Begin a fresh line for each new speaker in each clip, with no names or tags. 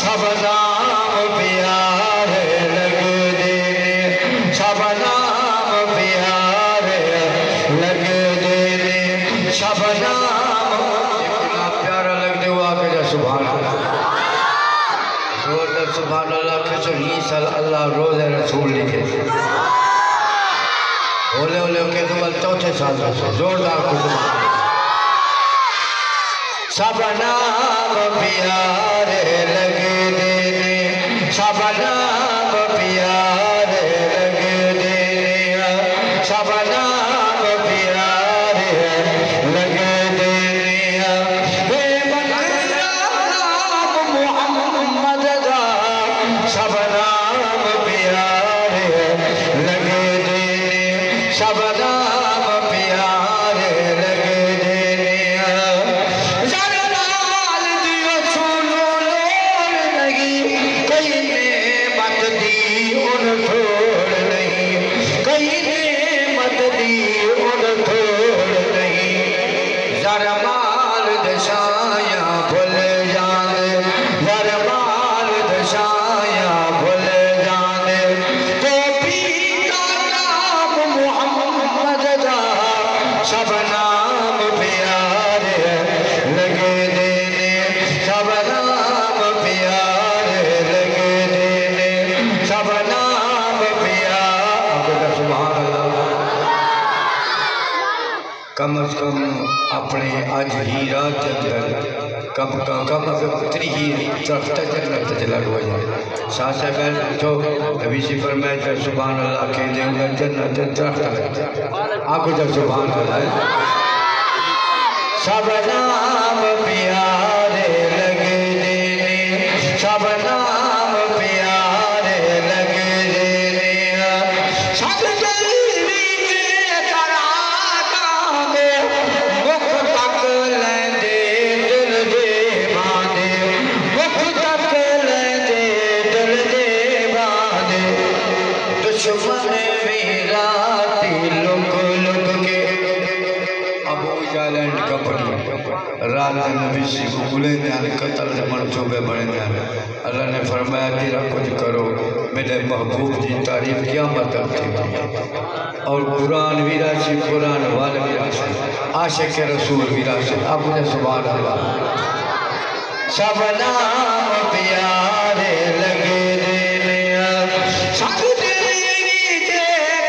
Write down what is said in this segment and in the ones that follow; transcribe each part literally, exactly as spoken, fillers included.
شبنام پیارے لگ دینے شبنام پیارے لگ دینے شبنام پیارا لگ دے ہوا کہ جا سبحان اللہ زوردر سبحان اللہ کہ جو ہی سال اللہ روز رسول لکھے اولے اولے کے دول چوتھے سال رسول زوردار کو سبحان اللہ شبنام پیارے لگ دینے شبنام پیارے لگ دینے شبنام پیارے لگ دینے بے مقرام محمد دا شبنام پیارے لگ دینے شبنام پیارے لگ دینے شبنام پیارے لگ دینے شبنام پیارے لگ دینے شبنام پیارے سبحان اللہ کم از کم اپنے آج ہی رات اندر کم کم کم اتنی ہی درخت جنت جلال ہو جائے شاہ صاحب جو نبی سے فرمائے کہ سبحان اللہ کے دے انہیں جنت درخت لگ جائے آگو جب سبحان اللہ شبنام پیارے لگ دینے شبنام پیارے لگ دینے شک جلوی کے تراتا دے مکھ تک لیندے دل دے باندے مکھ تک لیندے دل دے باندے دشمن ویراتی لک لک کے ابو جالینڈ کا پڑھیں رات نبی سے گلے دیانے قتل منصوبے بڑھیں دیانے اللہ نے فرمایا تیرا کچھ کرو میرے محبوب جی تعریف کیا مطلب تھی اور قرآن ویراسی قرآن والے ویراسی عاشق رسول ویراسی اب مجھے سبحان اللہ شبنام پیارے لگ دینے شک دلی کے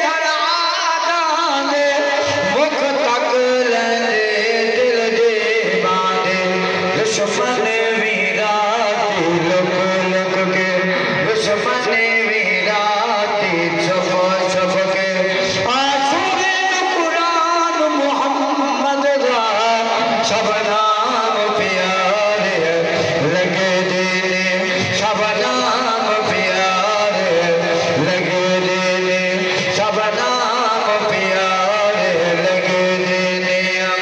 تراتا دے مکھ تک لیندے دل دے باندے دشمن ویراتی لک لک کے دشمن ویراتی چھپ چھپ کے آسور قرآن محمد دا شبنام پیارے لگ دینے شبنام پیارے لگ دینے شبنام پیارے لگ دینے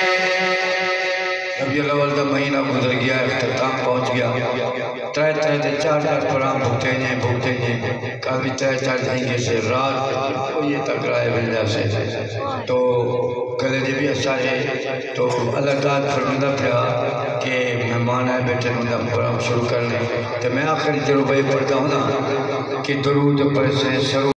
ربیع الاول کا مہینہ گزر گیا اختتام پہنچ گیا ترے ترے دے چار چار پرام بھوکتے جائیں بھوکتے جائیں کبھی ترے چار جائیں سے رات کو یہ تک رائے مل جا سے تو کلے دے بھی سارے تو اللہ تعالیٰ فرمودہ پڑا کہ مہمان آئے بیٹھے مجھے پرام شروع کرنے تو میں آخری تجربے پڑھتا ہوں نا کہ درود پر سے سرو